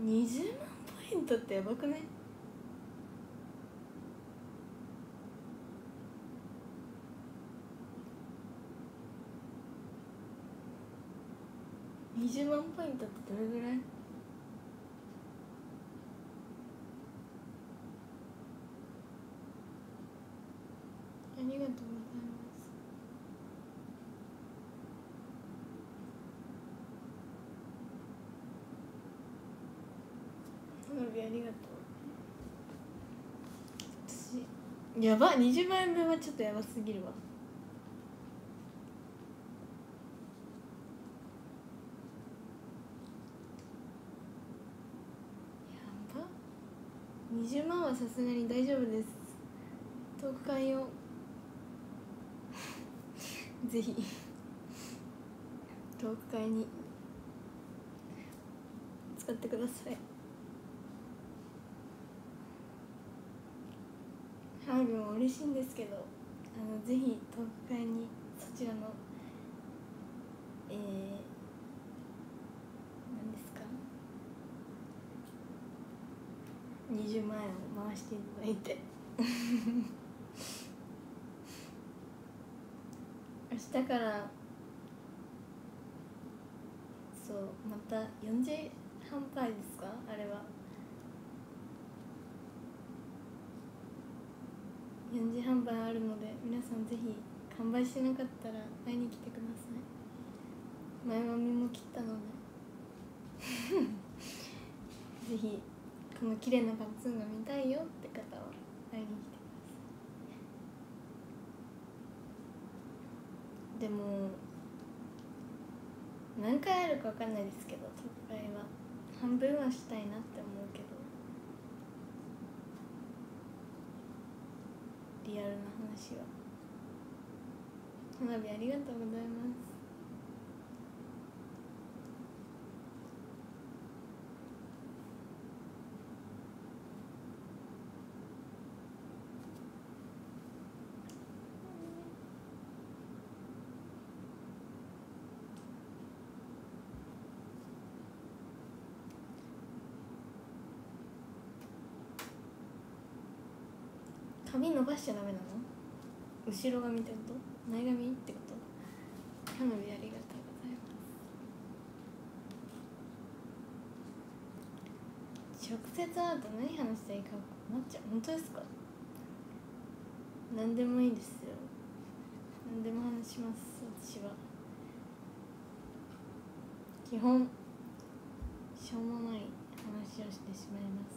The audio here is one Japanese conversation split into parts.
20万ポイントってやばくね？20万ポイントってどれぐらい？ありがとうございます。花火ありがとう。私やば、20万円分はちょっとやばすぎるわ。やば、20万はさすがに大丈夫です。トーク会をぜひトーク会に使ってください。花火も嬉しいんですけど、ぜひトーク会にそちらの何ですか、20万円を回していただいて明日からそうまた4時半パイですか、あれは4時半売あるので、皆さんぜひ完売しなかったら会いに来てください。前髪も切ったのでぜひこの綺麗なパッツンが見たいよって方は会いに来てください。でも何回あるか分かんないですけど、特会は半分はしたいなって思うけど、リアルな話は。花火ありがとうございます。髪伸ばしちゃダメなの？後ろ髪ってこと？前髪ってこと？花火ありがとうございます。直接会うと何話したらいいかなっちゃう。本当ですか？何でもいいですよ。何でも話します。私は基本しょうもない話をしてしまいます。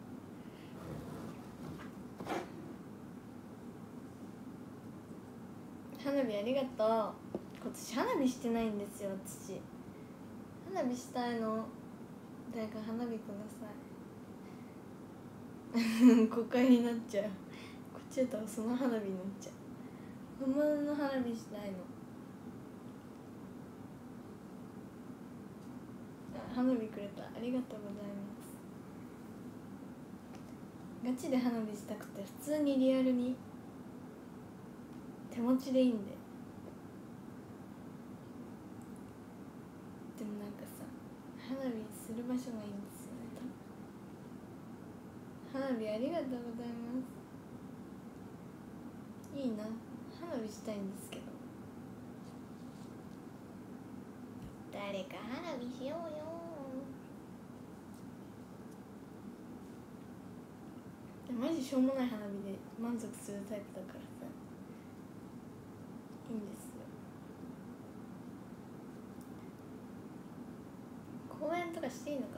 花火ありがとう。今年花火してないんですよ。私花火したいの。誰か花火ください誤解になっちゃう。こっちだったらその花火になっちゃう。本物の花火したいの。花火くれた、ありがとうございます。ガチで花火したくて、普通にリアルに手持ちでいいんで。でもなんかさ、花火する場所がいいんですよね。花火ありがとうございます。いいな、花火したいんですけど。誰か花火しようよ。マジしょうもない花火で満足するタイプだからさ、いいんですよ。公園とかしていいのか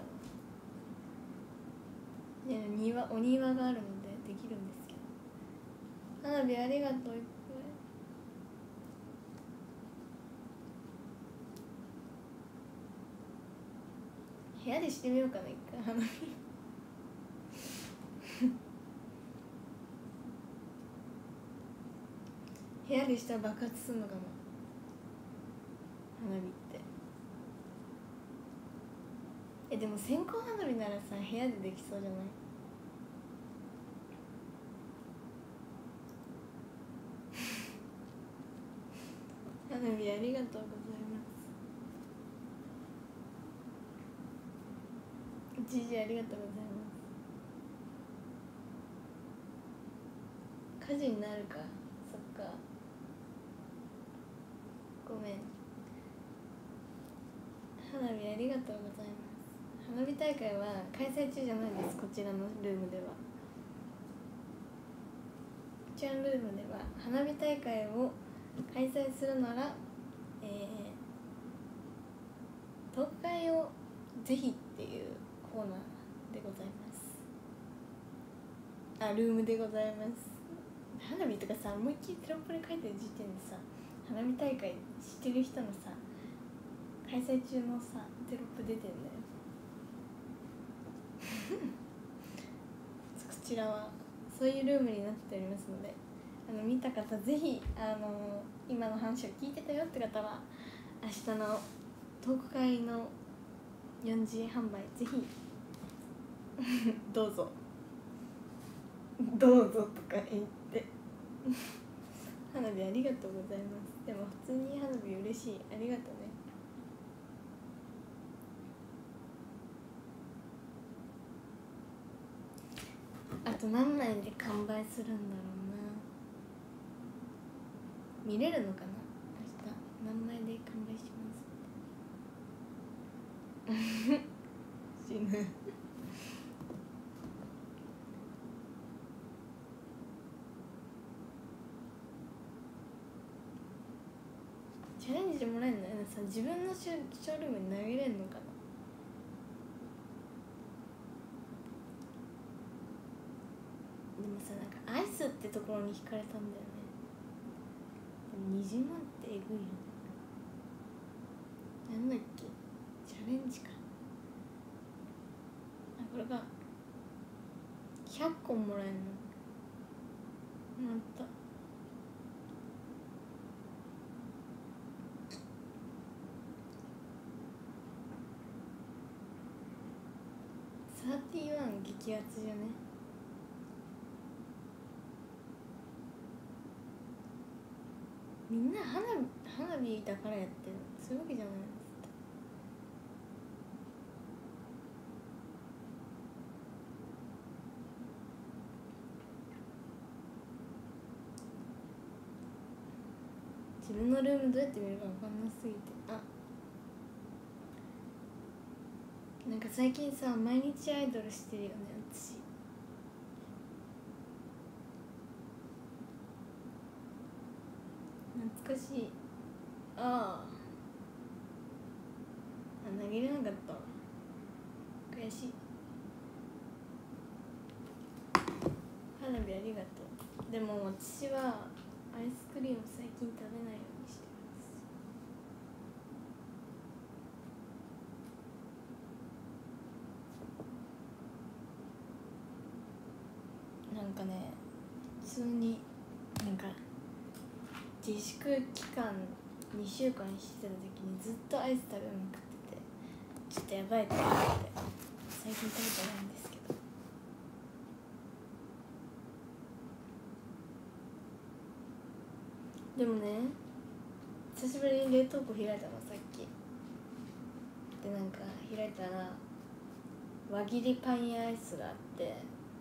な。いや、お庭があるのでできるんですけど。花火ありがとう。いっぱい部屋でしてみようかな、一回花火部屋でしたら爆発するのかな、花火って。でも線香花火ならさ、部屋でできそうじゃない？花火ありがとうございます。 じじありがとうございます。火事になるか、そっか、ごめん。花火ありがとうございます。花火大会は開催中じゃないです。こちらのルームでは、こちらのルームでは花火大会を開催するなら、東海をぜひっていうコーナーでございます。あ、ルームでございます。花火とかさ、思いっきりテロップに書いてる時点でさ、花火大会知ってる人のさ、開催中のさテロップ出てんだよこちらはそういうルームになっておりますので、見た方ぜひ今の話を聞いてたよって方は明日のトーク会の4時販売ぜひどうぞどうぞとか言って花火ありがとうございます。でも普通に花火嬉しい、ありがとうね。あと何枚で完売するんだろうな。見れるのかな、明日何枚で完売します死ぬチャレンジしてもらえるのよさ、自分のショールームに投げれるのかな。でもさ、なんかアイスってところに惹かれたんだよね。でも20万ってえぐいよね。なんだっけ、チャレンジか。あ、これが100個もらえるの。また31激アツじゃね。みんな花火だからやってる、そういうわけじゃないです。自分のルームどうやって見るか分かんなすぎて。あ、なんか最近さ、毎日アイドルしてるよね私。懐かしい。あ投げれなかったわ、悔しい。花火ありがとう。でも私はアイスクリーム最近食べないようにしてます。なんかね、普通になんか自粛期間2週間してた時にずっとアイス食べまくってて、ちょっとやばいと思って最近食べてないんですけど。でもね、久しぶりに冷凍庫開いたのさっきで、なんか開いたら輪切りパインアイスがあって、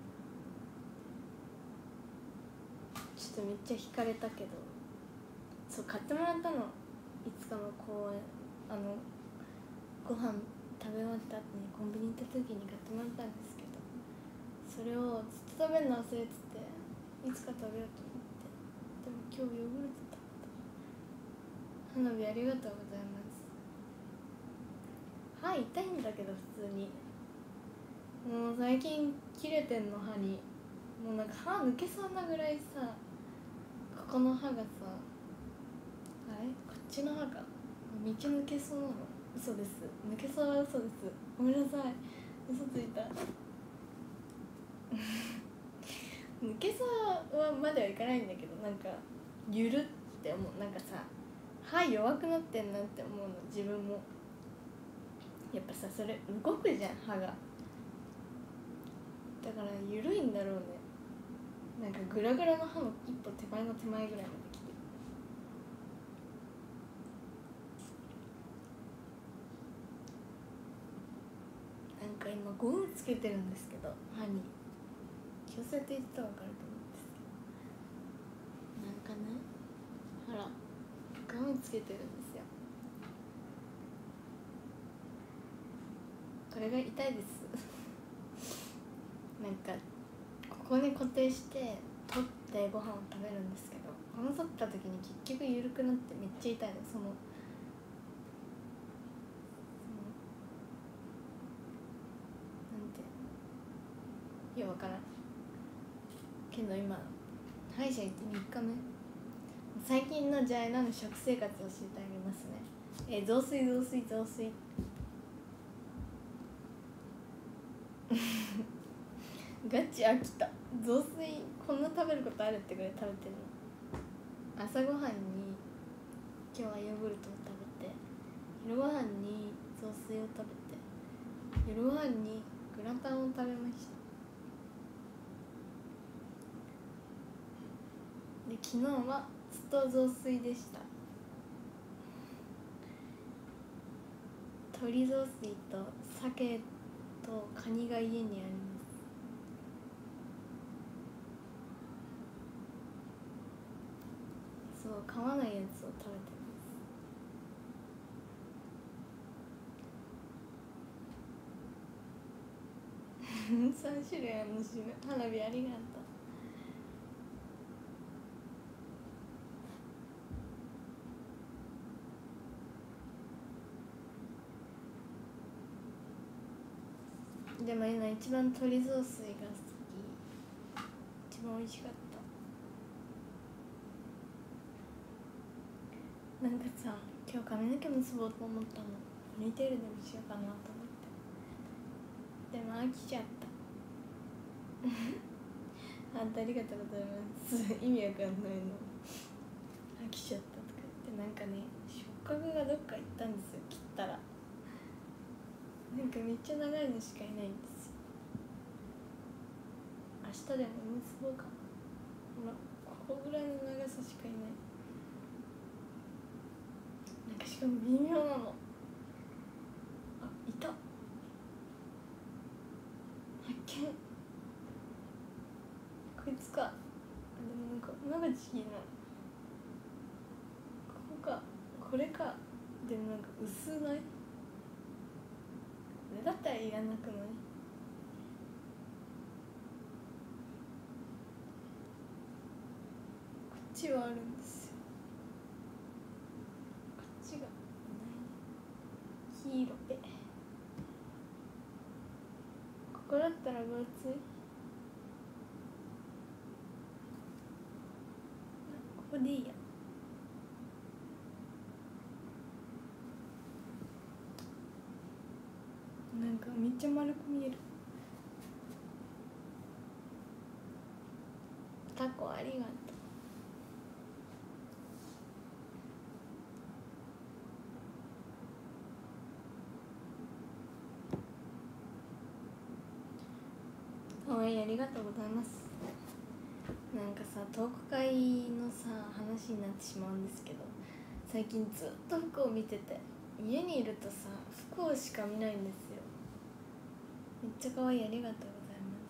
ちょっとめっちゃ惹かれたけど、そう買ってもらったの、いつかの公演、ご飯食べ終わった後にコンビニ行った時に買ってもらったんですけど、それをずっと食べるの忘れてて、いつか食べようと思って、でも今日ヨーグルト食べた。花火ありがとうございます。歯痛いんだけど普通に、もう最近切れてんの歯に。もうなんか歯抜けそうなぐらいさ、ここの歯がさ、あれこっちの歯が道抜けそうなの。嘘です、抜けそうは嘘です、ごめんなさい、嘘ついた抜けそうはまではいかないんだけど、なんかゆるって思う。なんかさ、歯弱くなってんなって思うの自分も。やっぱさ、それ動くじゃん歯が、だからゆるいんだろうね。なんかグラグラの歯の一歩手前の手前ぐらいまで来て、なんか今ゴムつけてるんですけど、歯に矯正って言ったら分かると思うんですけど、なんかね、ほらゴムつけてるんですよ。これが痛いですなんかここに固定して取ってご飯を食べるんですけど、この取った時に結局緩くなってめっちゃ痛いの。そのなんていや分からんけど、今歯医者行って3日目。最近のじゃあの食生活を教えてあげますね。雑炊ガチ飽きた。雑炊こんな食べることあるってぐらい食べてるの。朝ごはんに今日はヨーグルトを食べて、昼ごはんに雑炊を食べて、夜ごはんにグラタンを食べました。で昨日はずっと雑炊でした。鶏雑炊と鮭とカニが家にあります。そう、買わないやつを食べてます3種類あるの。花火ありがとう。でも今一番鶏雑炊が好き。一番美味しかった。なんかさ、今日髪の毛結ぼうと思ったの。ポニーテールでもしようかなと思って、でも飽きちゃったあんたありがとうございます意味わかんないの。飽きちゃったとか言って、なんかね、触覚がどっか行ったんですよ。切ったらなんかめっちゃ長いのしかいないんですよ。明日でも結ぼうかな。ほら、ここぐらいの長さしかいない。なんかしかも微妙なの。あ、いた。発見。こいつか。でもなんか長ちぎな。ここか、これか。でもなんか薄ない？これだったらいらなくない？こっちはあるんですよ。こっちがない。黄色で。ここだったら分厚い。ここでいいや。なんかめっちゃ丸く見える。タコありがとう。はい、ありがとうございます。なんかさ、トーク会のさ話になってしまうんですけど、最近ずっと服を見てて、家にいるとさ服をしか見ないんですよ。めっちゃ可愛い、ありがとうございます。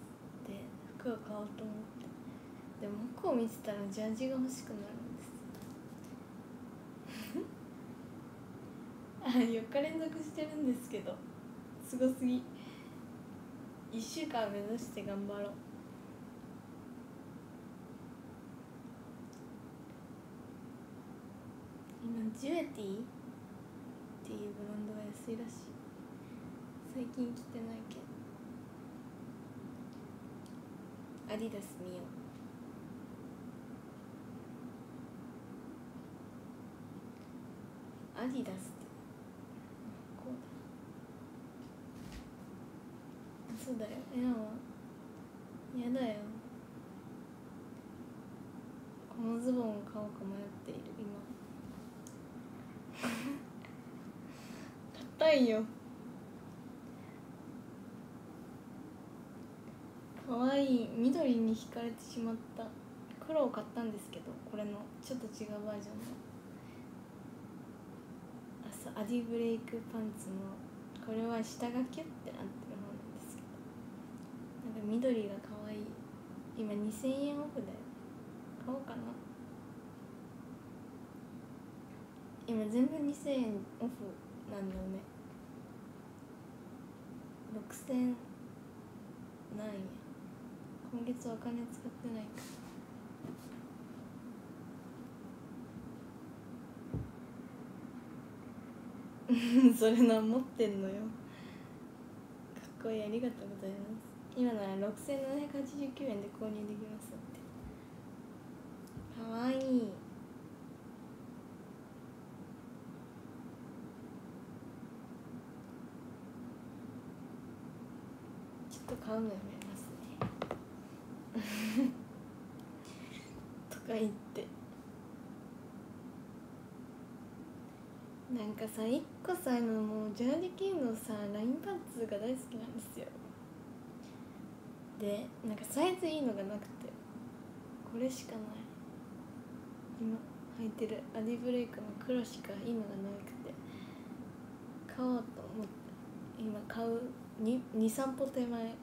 で、服を買おうと思って、でも服を見てたらジャージが欲しくなるんです4日連続してるんですけど、すごすぎ。1週間目指して頑張ろう。今ジュエティっていうブランドが安いらしい。最近着てないけど。アディダス見よう。アディダスってこうだ。そうだよ。やだよ。このズボンを買おうか迷っている今硬いよ。かわいい。緑に惹かれてしまった。黒を買ったんですけど、これのちょっと違うバージョンのアディブレイクパンツの、これは下がキュッてなってる方なんれ緑が可愛い。今2000円オフだよ。買おうかな。今全部2000円オフなんだよね。6000なんや。今月お金使ってないか。それな持ってんのよ。かっこいい、ありがとうございます。今なら6789円で購入できますって。かわいい。ちょっと買うのやめますねとか言って、なんかさ、1個さ、もうジャージ系のさラインパンツが大好きなんですよ。でなんかサイズいいのがなくて、これしかない。今履いてるアディブレイクの黒しかいいのがなくて買おうと思って今買う23歩手前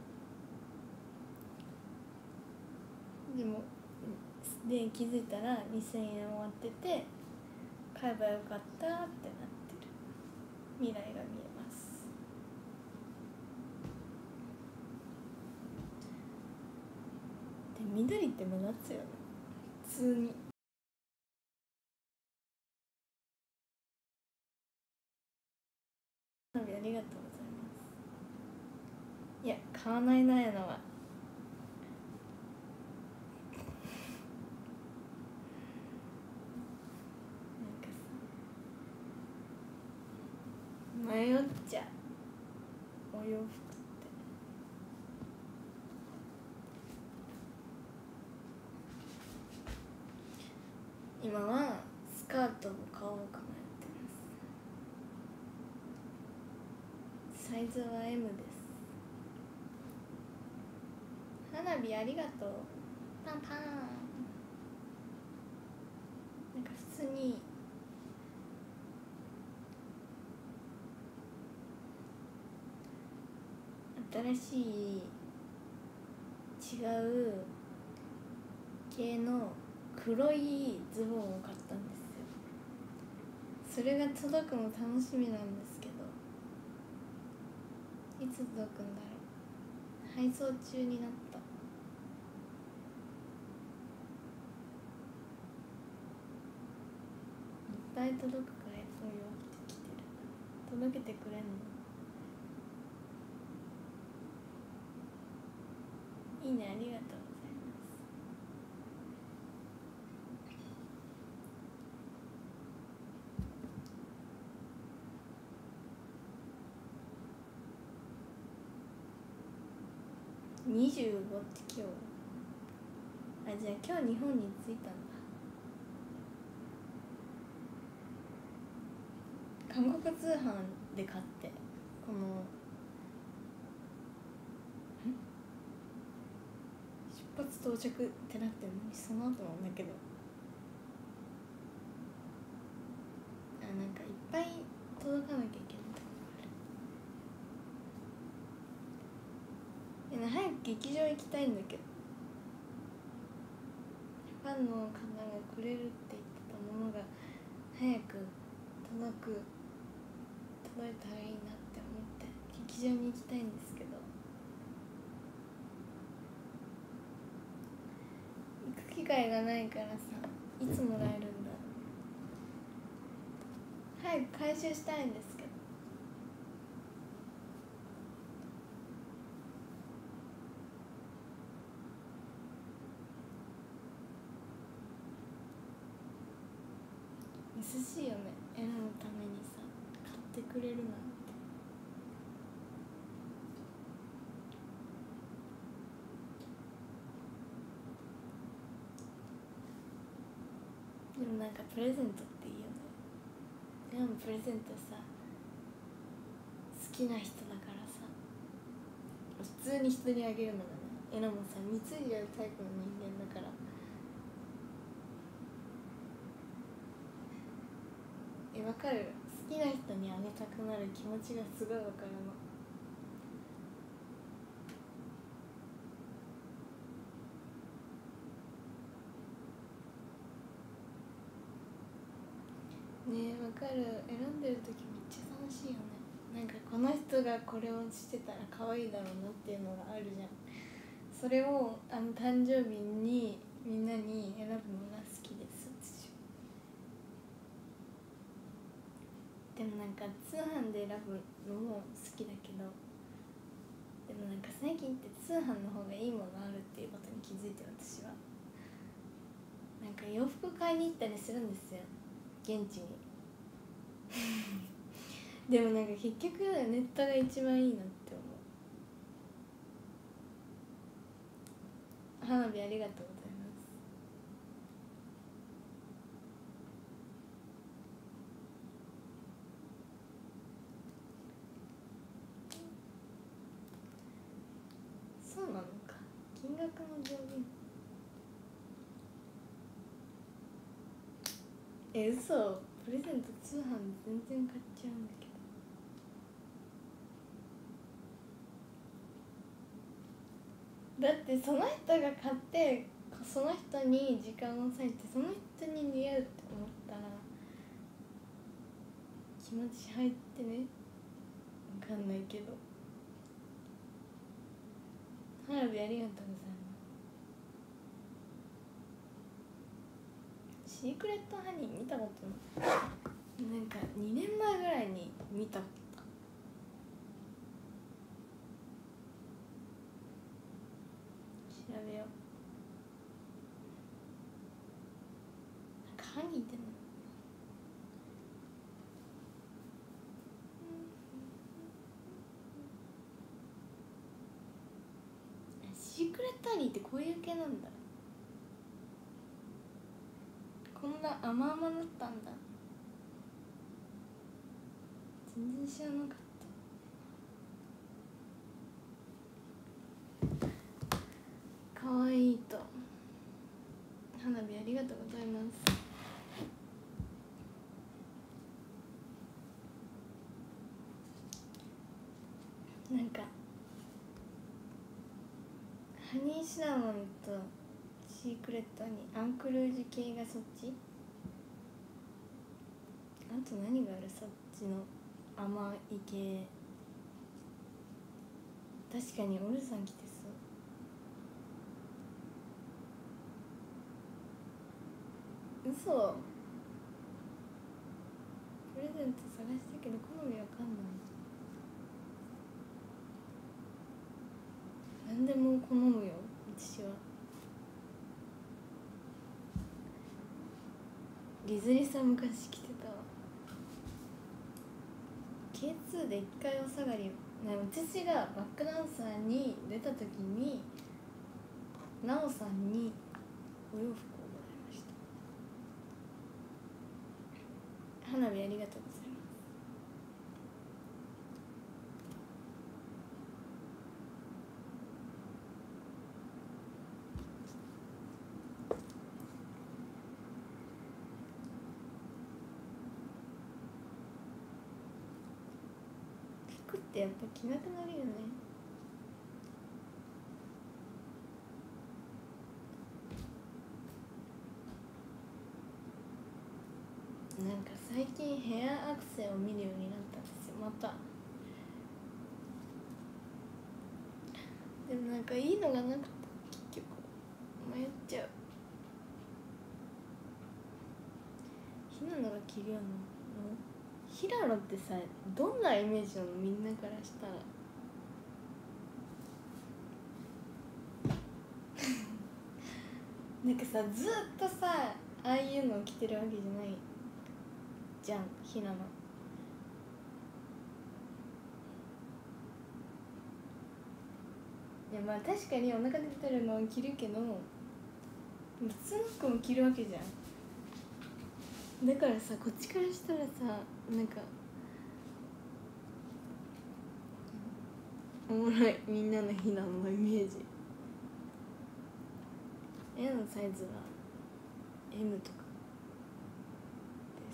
でもで気づいたら2000円終わってて、買えばよかったってなってる。未来が見えます。で緑って目立つよね、普通に。ありがとうございます。いや買わないなやのは。なんかさ迷っちゃうお洋服って。今はスカートを買おうか迷ってます。サイズは M です。花火ありがとう。パンパン。なんか普通に新しい違う系の黒いズボンを買ったんですよ。それが届くの楽しみなんですけど、いつ届くんだろう。配送中になった。いっぱい届くからそうよって来てる。届けてくれんのいいね、ありがとうございます。25って今日、あ、じゃあ今日日本に着いたんだ。韓国通販で買って、この出発到着ってなってるのに、その後なんだけど、なんかいっぱい届かなきゃいけないところがある。早く劇場行きたいんだけど、ファンの方がくれるって言ってたものが早く届いたらいいなって思って劇場に行きたいんですけど、行く機会がないからさ、いつもらえるんだ。早く回収したいんですけど。優しいよね、エラのためにさ買ってくれるなんて。でもなんかプレゼントっていいよね。エラのプレゼントさ、好きな人だからさ、普通に人にあげるのがね、エラもさ貢いじゃうタイプの人間だから。わかる。好きな人にあげたくなる気持ちがすごいわかるの。 わかる。選んでる時めっちゃ楽しいよね。なんかこの人がこれをしてたら可愛いだろうなっていうのがあるじゃん。それを誕生日にみんなに選ぶのが好きです私。でもなんか通販で選ぶのも好きだけど、でもなんか最近って通販の方がいいものあるっていうことに気づいて、私はなんか洋服買いに行ったりするんですよ、現地にでもなんか結局ネットが一番いいなって思う。花火ありがとうございます。そうなのか、金額の上限。嘘、プレゼント通販全然買っちゃうんだけど。だってその人が買ってその人に時間を割いてその人に似合うって思ったら気持ち入ってね、分かんないけど。花火ありがとうございます。シークレットハニー見たことない。なんか2年前ぐらいに見た。調べよう。なんかハニーってのシークレットハニーってこういう系なんだ。こんな甘々だったんだ。全然知らなかった。かわいいと。花火ありがとうございます。なんかハニーシナモンとシークレットにアンクルージュ系がそっち。あと何がある、そっちの甘い系。確かにオルさん来てそう。嘘。プレゼント探したけど好みわかんない。何でも好むよ私は。リズリさん昔来てたわ。 K2 で1回お下がり。私がバックダンサーに出た時になおさんにお洋服をもらいました。花火ありがとうございます。服ってやっぱ着なくなるよね。なんか最近ヘアアクセを見るようになったんですよ、また。でもなんかいいのがなくて結局迷っちゃう。ひなのが着るようなの。平野ってさ、どんなイメージなの、みんなからしたら。なんかさ、ずっとさああいうのを着てるわけじゃないじゃん、ひなの。いやまあ確かにお腹出てるのを着るけど、普通の服も着るわけじゃん。だからさ、こっちからしたらさ、なんかおもろい、みんなのひなのイメージ。絵のサイズは M とかです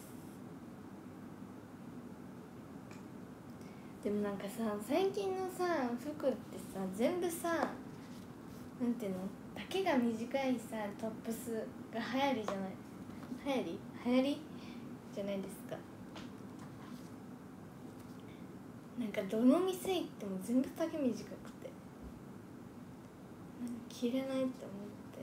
。でもなんかさ、最近のさ服ってさ、全部さ、なんていうの、丈が短いさトップスが流行りじゃない、流行りじゃないですか。 なんかどの店行っても全部丈短くて着れないって思って、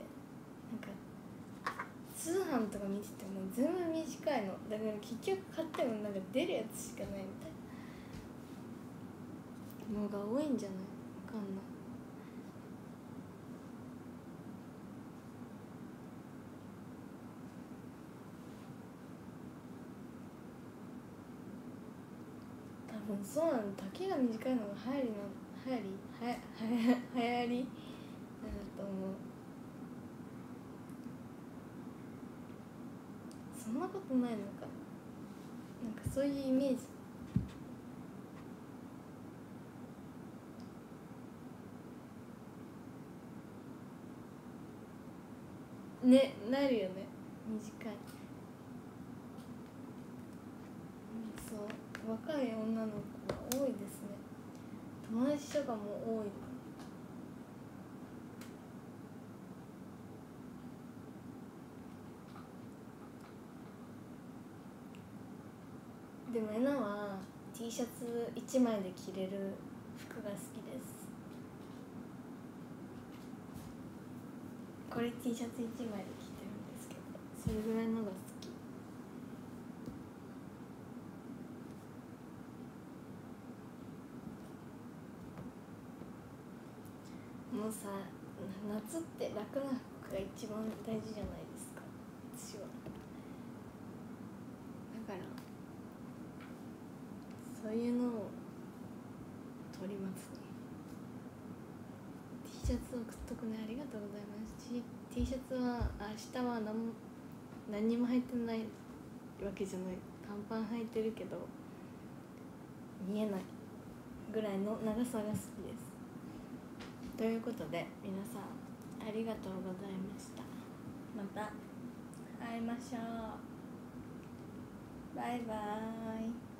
なんか通販とか見てても全部短いのだから結局買ってもなんか出るやつしかないみたいなのが多いんじゃない？わかんない。多分そうなの、丈が短いのが流行りなんだと思う。そんなことないのか、なんかそういうイメージ。ね、なるよね、短い。そう若い女の子が多いですね。友達とかも多い。でもえなは T シャツ1枚で着れる服が好きです。これ T シャツ1枚で着てるんですけど、それぐらいのが好き。もうさ、夏って楽な服が一番大事じゃないですか、私は。だからそういうのを取りますね。 T シャツ送っとくね、ありがとうございます。 T シャツは明日は何にも入ってないわけじゃない、短パン履いてるけど見えないぐらいの長さが好きです。ということで皆さんありがとうございました。また会いましょう。バイバーイ。